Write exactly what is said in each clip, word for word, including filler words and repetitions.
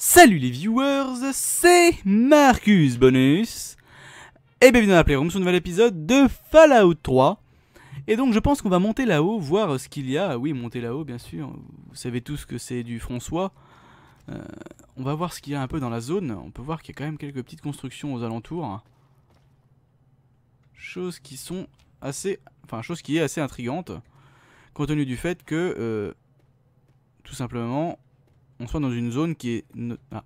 Salut les viewers, c'est Marcus Bonus et bienvenue dans la Playroom sur un nouvel épisode de Fallout trois. Et donc je pense qu'on va monter là-haut, voir ce qu'il y a. Oui, monter là-haut bien sûr, vous savez tous que c'est du François. euh, On va voir ce qu'il y a un peu dans la zone. On peut voir qu'il y a quand même quelques petites constructions aux alentours. Choses qui sont assez... Enfin, chose qui est assez intrigante, compte tenu du fait que, euh, tout simplement, on soit dans une zone qui est... No ah.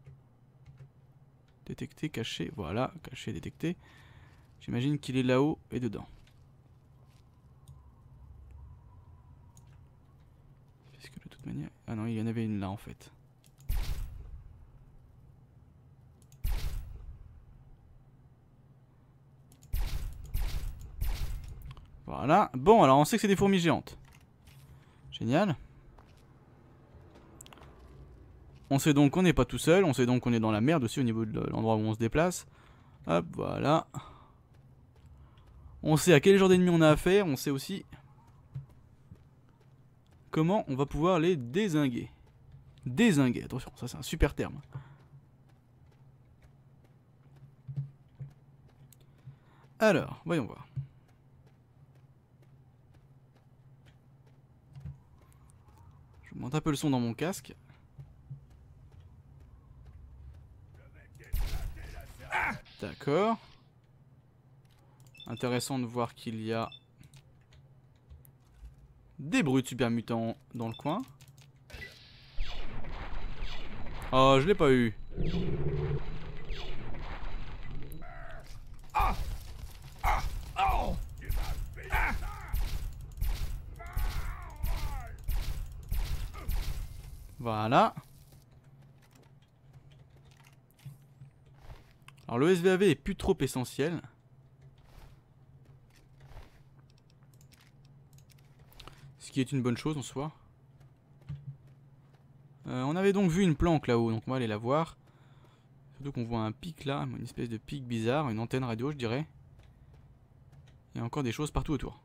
Détecté, caché, voilà, caché, détecté. J'imagine qu'il est là-haut et dedans. Parce que de toute manière... Ah non, il y en avait une là en fait. Voilà. Bon, alors on sait que c'est des fourmis géantes. Génial. On sait donc qu'on n'est pas tout seul. On sait donc qu'on est dans la merde aussi au niveau de l'endroit où on se déplace. Hop, voilà. On sait à quel genre d'ennemis on a affaire. On sait aussi comment on va pouvoir les dézinguer. Dézinguer, attention, ça c'est un super terme. Alors, voyons voir. Je monte un peu le son dans mon casque. D'accord. Intéressant de voir qu'il y a des brutes super mutants dans le coin. Oh, je l'ai pas eu. Voilà. Alors le S V A V est plus trop essentiel. Ce qui est une bonne chose en soi. Euh, on avait donc vu une planque là-haut, donc on va aller la voir. Surtout qu'on voit un pic là, une espèce de pic bizarre, une antenne radio je dirais. Il y a encore des choses partout autour.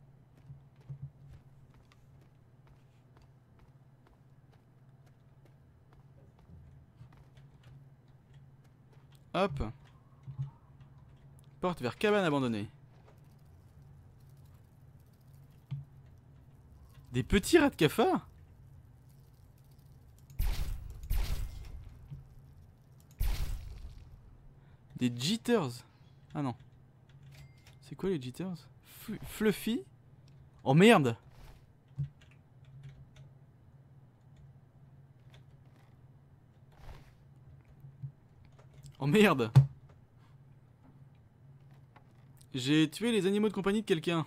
Hop. Porte vers cabane abandonnée. Des petits rats de cafard? Des jitters? Ah non. C'est quoi les jitters? F Fluffy? Oh merde! Oh merde! J'ai tué les animaux de compagnie de quelqu'un.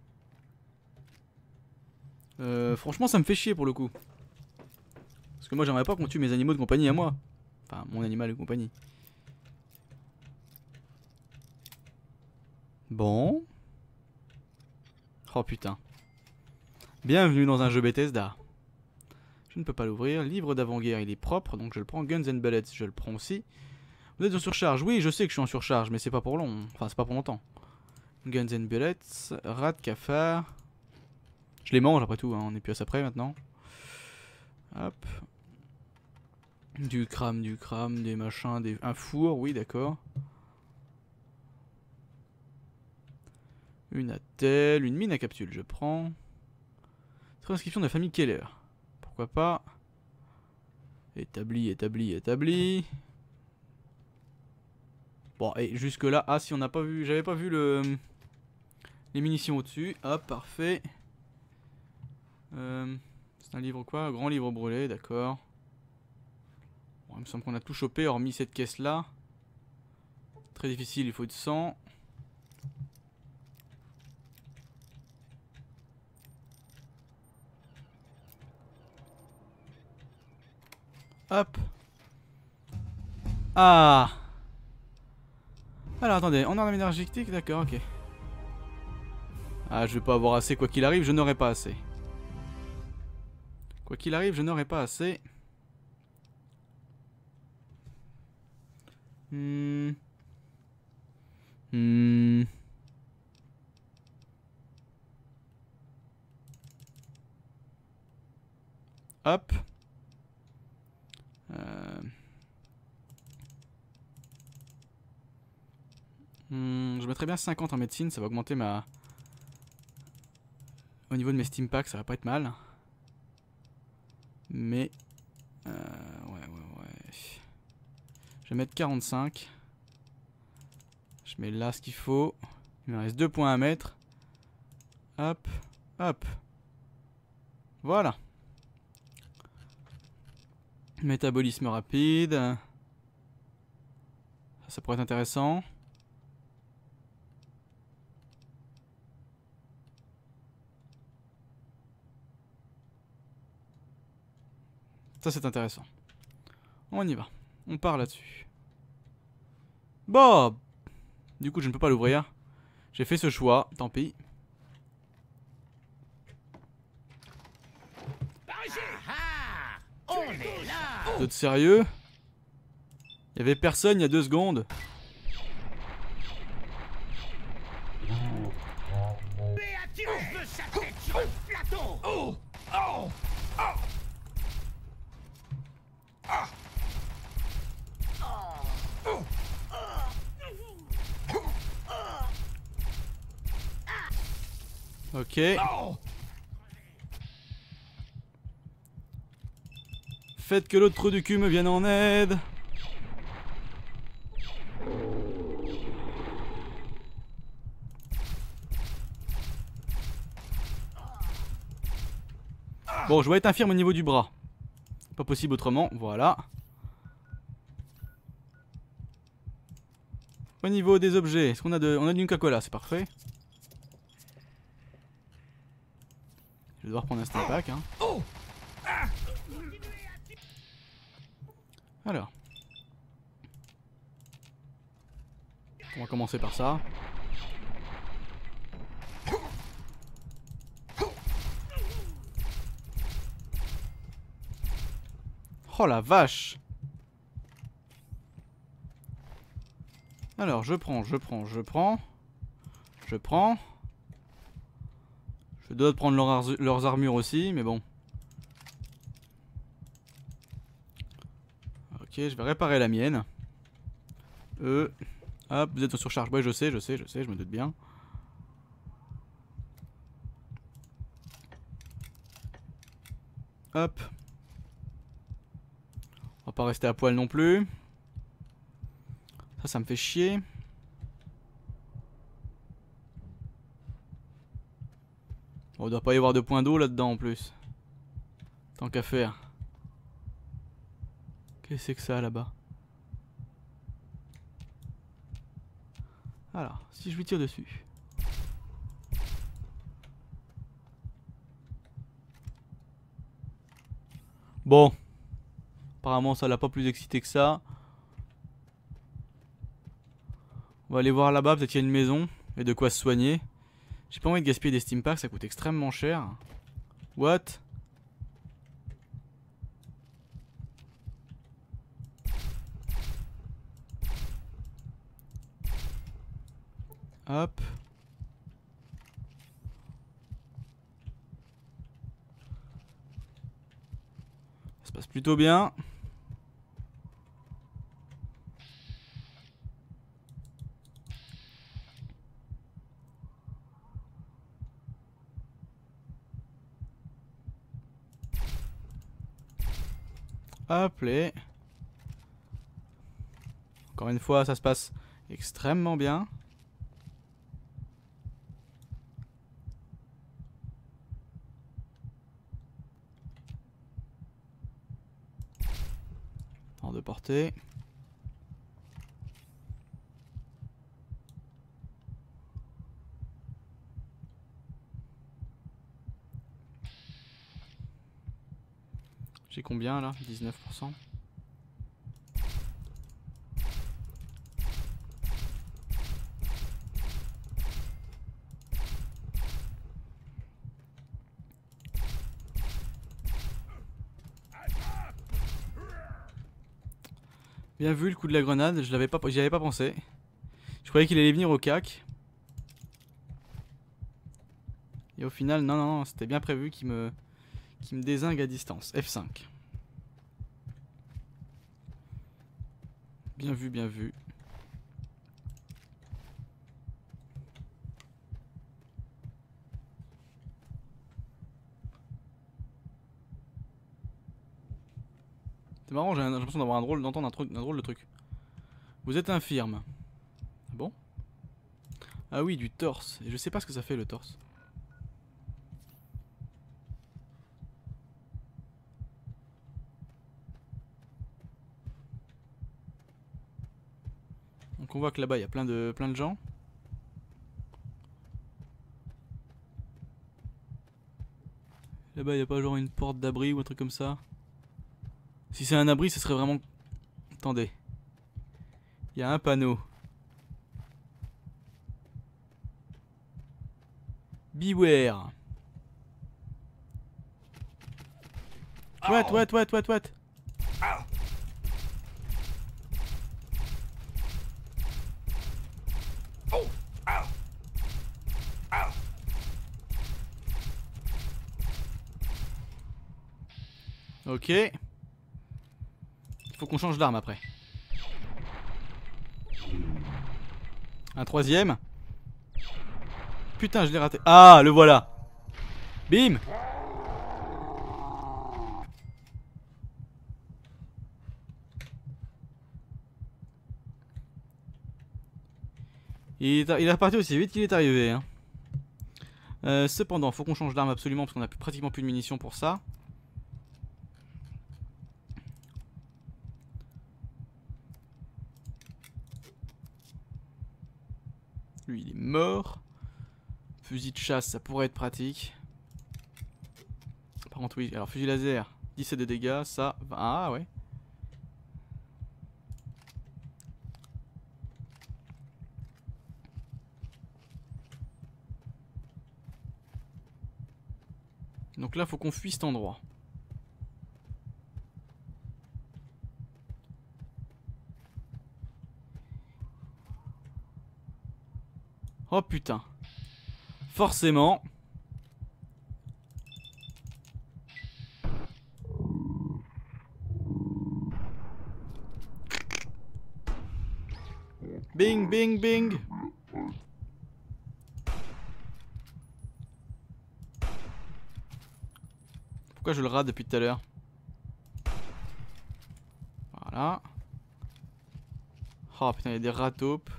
Euh, franchement ça me fait chier pour le coup. Parce que moi j'aimerais pas qu'on tue mes animaux de compagnie à moi. Enfin mon animal de compagnie. Bon. Oh putain. Bienvenue dans un jeu Bethesda. Je ne peux pas l'ouvrir. Livre d'avant-guerre, il est propre, donc je le prends. Guns and Bullets, je le prends aussi. Vous êtes en surcharge? Oui, je sais que je suis en surcharge, mais c'est pas pour long. Enfin, c'est pas pour longtemps. Guns and Bullets, rat de cafard. Je les mange après tout, hein. On est plus à ça près maintenant. Hop. Du crame, du crame, des machins, des... un four, oui d'accord. Une attelle, une mine à capsule, je prends. Transcription de la famille Keller. Pourquoi pas. Établi, établi, établi. Bon, et jusque là, ah si on n'a pas vu, j'avais pas vu le les munitions au-dessus. Hop, parfait. Euh, c'est un livre quoi? Un grand livre brûlé, d'accord. Bon, il me semble qu'on a tout chopé, hormis cette caisse-là. Très difficile, il faut du sang. Hop. Ah. Alors attendez, on a un énergétique, d'accord, ok. Ah, je vais pas avoir assez, quoi qu'il arrive, je n'aurai pas assez. Quoi qu'il arrive, je n'aurai pas assez. Hmm. Hmm. Hop. Euh... Hmm, je mettrais bien cinquante en médecine, ça va augmenter ma... Au niveau de mes steam packs, ça va pas être mal. Mais... Euh, ouais, ouais, ouais. Je vais mettre quarante-cinq. Je mets là ce qu'il faut. Il me reste deux points à mettre. Hop, hop. Voilà. Métabolisme rapide. Ça, ça pourrait être intéressant. Ça c'est intéressant. On y va. On part là-dessus. Bon. Du coup je ne peux pas l'ouvrir. J'ai fait ce choix. Tant pis. Vous êtes sérieux? Il y avait personne il y a deux secondes. Ok. Faites que l'autre trou du cul me vienne en aide. Bon, je dois être infirme au niveau du bras. Pas possible autrement, voilà. Au niveau des objets, est-ce qu'on a de... On a du Coca-Cola, c'est parfait. Je vais devoir prendre un steam pack, hein. Alors. On va commencer par ça. Oh la vache! Alors, je prends, je prends, je prends. Je prends. Je dois prendre leur ar leurs armures aussi, mais bon. Ok, je vais réparer la mienne. Euh. Hop, vous êtes en surcharge. Ouais, je sais, je sais, je sais, je me doute bien. Hop. On va pas rester à poil non plus. Ça, ça me fait chier. Bon, il doit pas y avoir de point d'eau là-dedans en plus. Tant qu'à faire. Qu'est-ce que c'est que ça là-bas? Alors, si je lui tire dessus. Bon. Apparemment, ça l'a pas plus excité que ça. On va aller voir là-bas, peut-être qu'il y a une maison et de quoi se soigner. J'ai pas envie de gaspiller des steam packs, ça coûte extrêmement cher. What? Hop. Ça se passe plutôt bien. Hop les. Encore une fois, ça se passe extrêmement bien. Hors de portée. J'ai combien là? dix-neuf pour cent. Bien vu le coup de la grenade, je l'avais pas, j'y avais pas pensé. Je croyais qu'il allait venir au cac. Et au final, non, non, non, c'était bien prévu qu'il me, qu'il me dézingue à distance. F cinq. Bien vu, bien vu. C'est marrant, j'ai l'impression d'avoir un drôle, d'entendre un, truc, un drôle de truc. Vous êtes infirme. Ah bon? Ah oui, du torse. Et je sais pas ce que ça fait le torse. Donc on voit que là-bas il y a plein de, plein de gens. Là-bas il n'y a pas genre une porte d'abri ou un truc comme ça. Si c'est un abri, ce serait vraiment... Attendez. Il y a un panneau. Beware. What, what, what, what, what? Ok. Il faut qu'on change d'arme après. Un troisième. Putain, je l'ai raté. Ah, le voilà. Bim. Il est, il est reparti aussi vite qu'il est arrivé. Hein. Euh, cependant, faut qu'on change d'arme absolument parce qu'on a plus, pratiquement plus de munitions pour ça. Lui, il est mort. Fusil de chasse, ça pourrait être pratique. Par contre, oui. Alors, fusil laser, dix-sept de dégâts, ça... Ah, ouais. Donc là, faut qu'on fuit cet endroit. Oh putain. Forcément. Bing, bing, bing. Pourquoi je le rate depuis tout à l'heure? Voilà. Oh putain, il y a des rataupes.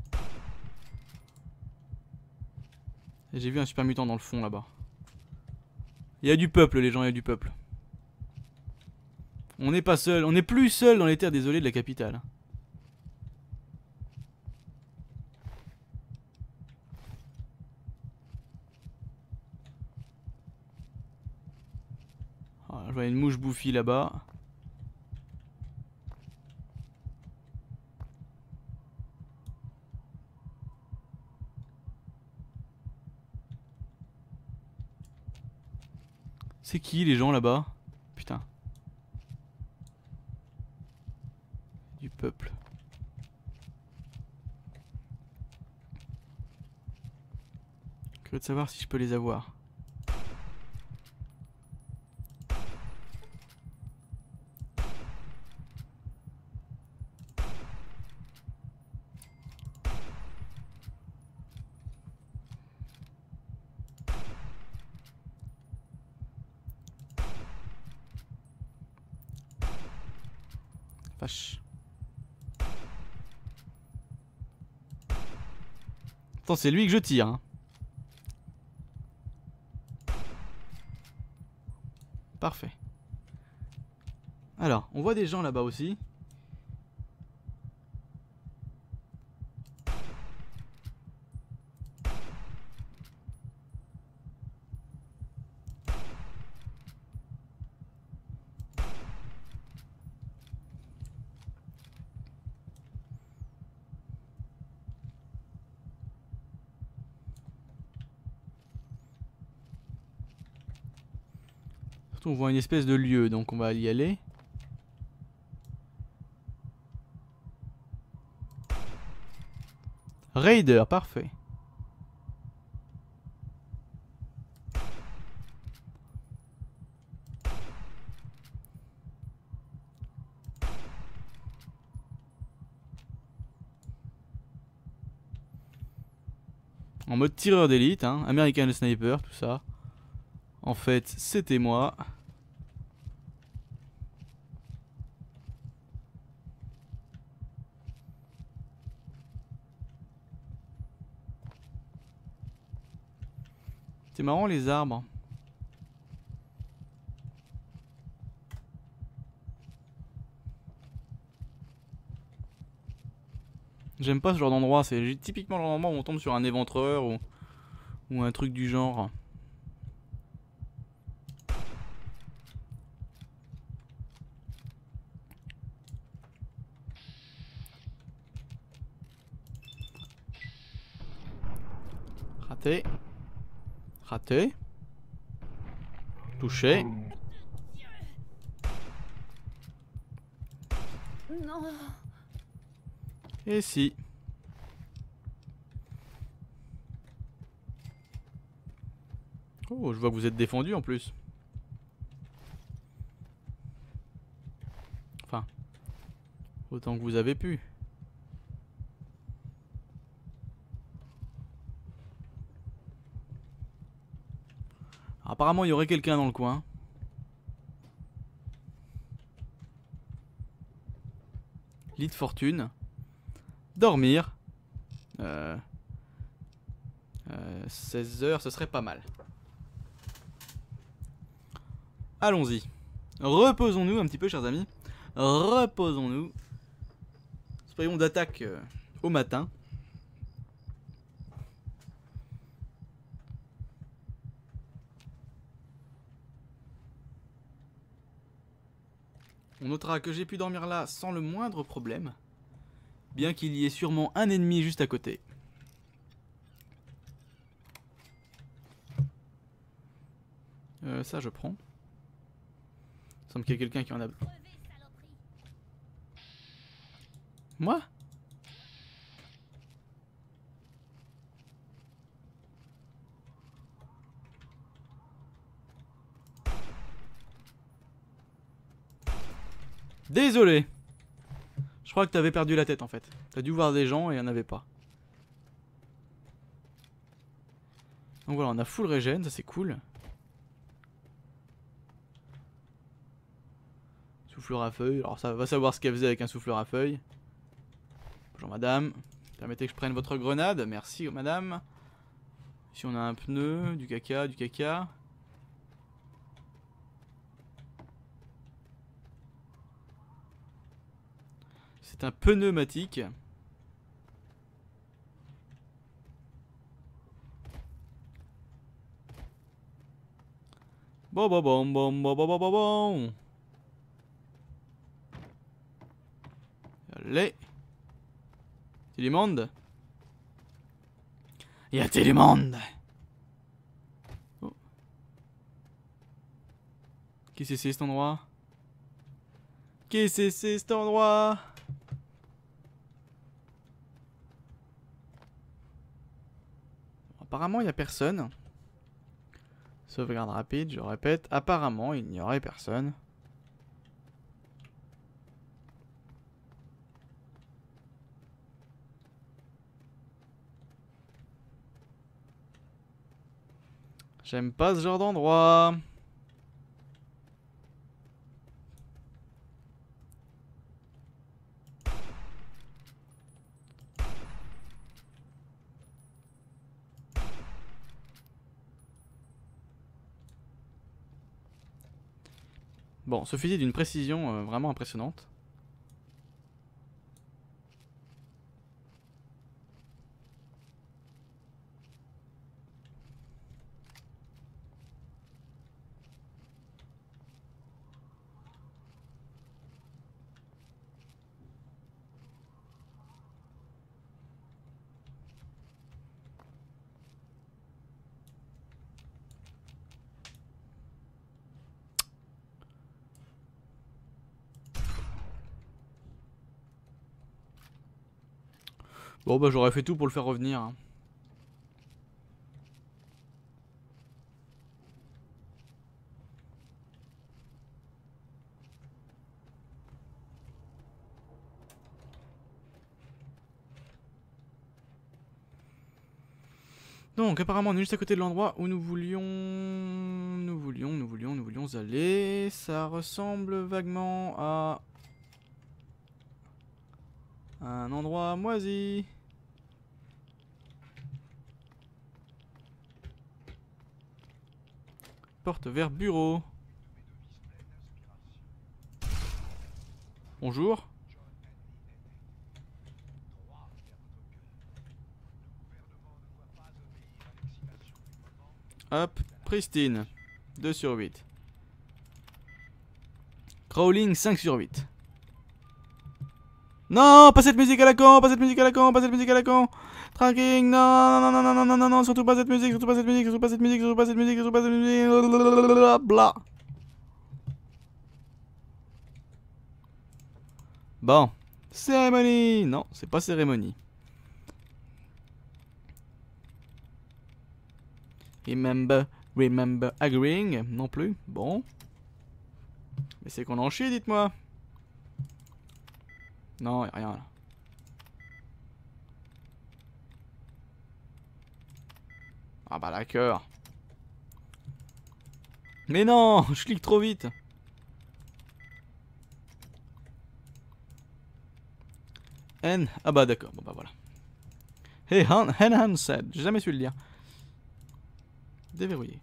Et j'ai vu un super mutant dans le fond là-bas. Il y a du peuple, les gens, il y a du peuple. On n'est pas seul, on n'est plus seul dans les terres désolées de la capitale. Oh, je vois une mouche bouffie là-bas. C'est qui les gens là-bas? Putain. Du peuple. Curieux de savoir si je peux les avoir. Vache. Attends, c'est lui que je tire. Hein. Parfait. Alors, on voit des gens là-bas aussi. Surtout, on voit une espèce de lieu, donc on va y aller. Raider, parfait. En mode tireur d'élite, hein, American Sniper, tout ça. En fait, c'était moi. C'est marrant les arbres. J'aime pas ce genre d'endroit, c'est typiquement le genre d'endroit où on tombe sur un éventreur ou, ou un truc du genre. Raté. Raté. Touché. Non. Et si. Oh, je vois que vous êtes défendu en plus. Enfin, autant que vous avez pu. Alors, apparemment, il y aurait quelqu'un dans le coin. Lit de fortune. Dormir. Euh, euh, seize heures, ce serait pas mal. Allons-y. Reposons-nous un petit peu, chers amis. Reposons-nous. Soyons d'attaque euh, au matin. On notera que j'ai pu dormir là sans le moindre problème. Bien qu'il y ait sûrement un ennemi juste à côté. Euh, ça je prends. Il semble qu'il y a quelqu'un qui en a... Moi? Désolé. Je crois que t'avais perdu la tête en fait. T'as dû voir des gens et il n'y en avait pas. Donc voilà, on a full régène, ça c'est cool. Souffleur à feuilles, alors ça va savoir ce qu'elle faisait avec un souffleur à feuilles. Bonjour madame. Permettez que je prenne votre grenade, merci madame. Ici on a un pneu, du caca, du caca. C'est un pneumatique. Bon bon bon bon bon bon bon bon. Allez. Y'a du monde? Y'a-t-il du monde? Oh. Qu'est-ce que c'est cet endroit? Qu'est-ce que c'est cet endroit? Apparemment il n'y a personne. Sauvegarde rapide, je répète. Apparemment il n'y aurait personne. J'aime pas ce genre d'endroit. Bon, ce fusil est d'une précision euh, vraiment impressionnante. Bon bah j'aurais fait tout pour le faire revenir. Hein. Donc apparemment on est juste à côté de l'endroit où nous voulions... Nous voulions, nous voulions, nous voulions aller. Ça ressemble vaguement à... un endroit moisi. Porte vers bureau. Bonjour. Hop, pristine. deux sur huit. Crawling, cinq sur huit. Non, pas cette musique à la con, pas cette musique à la con, pas cette musique à la con. Tracking, non, non, non, non, non, non, non, non, surtout pas cette musique, surtout pas cette musique, surtout pas cette musique, surtout pas cette musique, surtout pas cette musique, bla. Bon, cérémonie, non, c'est pas cérémonie. Remember, remember agreeing, non plus, bon. Mais c'est qu'on en chie, dites-moi. Non, y'a rien là. Ah bah d'accord. Mais non, je clique trop vite. N, ah bah d'accord, bon bah voilà. Hey, Han said, j'ai jamais su le dire. Déverrouiller.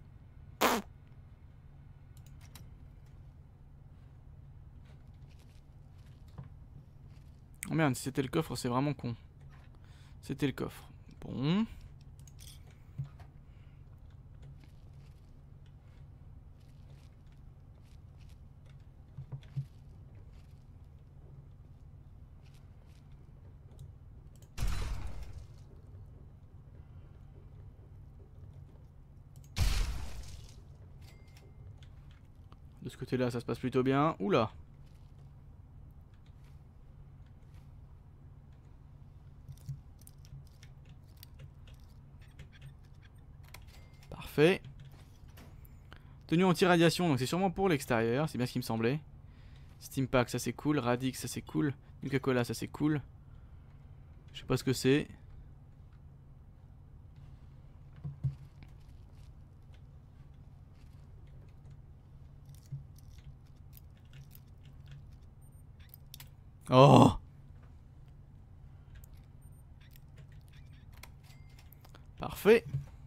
Oh merde, si c'était le coffre, c'est vraiment con. C'était le coffre. Bon. De ce côté-là, ça se passe plutôt bien. Oula. Parfait. Tenue anti-radiation, donc c'est sûrement pour l'extérieur, c'est bien ce qui me semblait. Steampack, ça c'est cool. Radix, ça c'est cool. Nuka-Cola, ça c'est cool. Je sais pas ce que c'est. Oh! Parfait.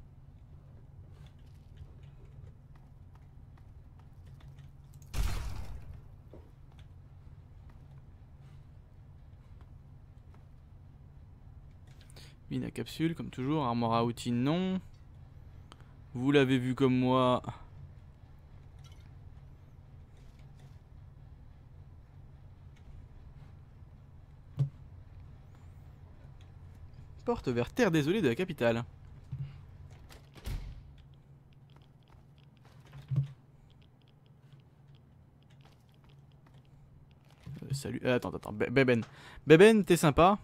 Mine à capsule, comme toujours. Armor à outils, non. Vous l'avez vu comme moi. Porte vers terre désolée de la capitale. Euh, salut. Euh, attends, attends. Be Beben. Beben, t'es sympa.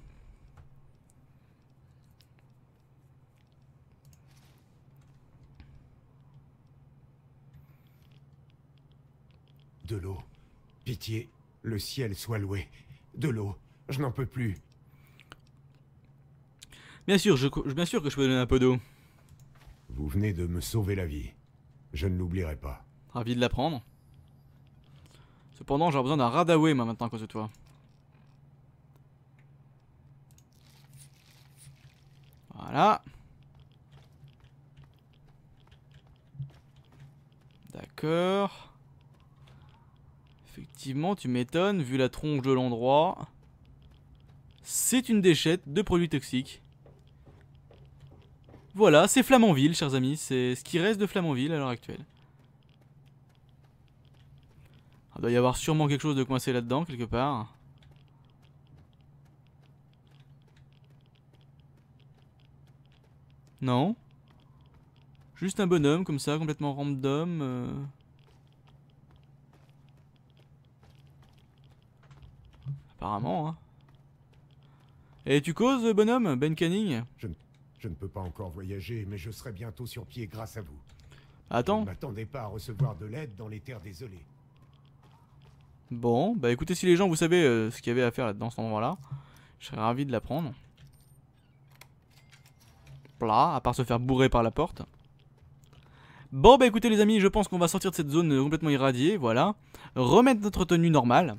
De l'eau. Pitié, le ciel soit loué. De l'eau, je n'en peux plus. Bien sûr, je, bien sûr que je peux donner un peu d'eau. Vous venez de me sauver la vie. Je ne l'oublierai pas. Ravi de l'apprendre. Cependant, j'ai besoin d'un radaway moi maintenant à cause de toi. Voilà. D'accord. Effectivement, tu m'étonnes, vu la tronche de l'endroit. C'est une déchette de produits toxiques. Voilà, c'est Flamanville, chers amis. C'est ce qui reste de Flamanville à l'heure actuelle. Il doit y avoir sûrement quelque chose de coincé là-dedans, quelque part. Non. Juste un bonhomme, comme ça, complètement random. Euh... Apparemment, hein. Et tu causes, bonhomme, Ben Canning? Je ne, je ne peux pas encore voyager, mais je serai bientôt sur pied grâce à vous. Attends. Je ne m'attendais pas à recevoir de l'aide dans les terres désolées. Bon, bah écoutez, si les gens, vous savez euh, ce qu'il y avait à faire dans cet endroit-là, je serais ravi de l'apprendre. Plat, à part se faire bourrer par la porte. Bon, bah écoutez les amis, je pense qu'on va sortir de cette zone complètement irradiée, voilà. Remettre notre tenue normale.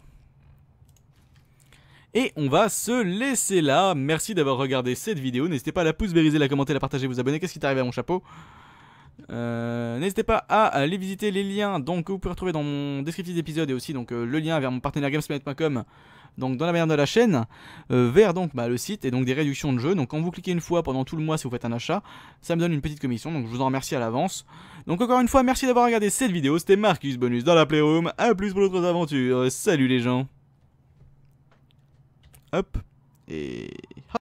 Et on va se laisser là. Merci d'avoir regardé cette vidéo. N'hésitez pas à la pouce, vériser, la commenter, la partager, vous abonner. Qu'est-ce qui t'est arrivé à mon chapeau? Euh, N'hésitez pas à aller visiter les liens donc, que vous pouvez retrouver dans mon descriptif d'épisode et aussi donc, euh, le lien vers mon partenaire gamesplanet point com donc dans la barre de la chaîne euh, vers donc bah, le site et donc des réductions de jeux. Donc quand vous cliquez une fois pendant tout le mois si vous faites un achat, ça me donne une petite commission, donc je vous en remercie à l'avance. Donc encore une fois merci d'avoir regardé cette vidéo, c'était Marcus Bonus dans la Playroom, à plus pour d'autres aventures, salut les gens. Hop et hop.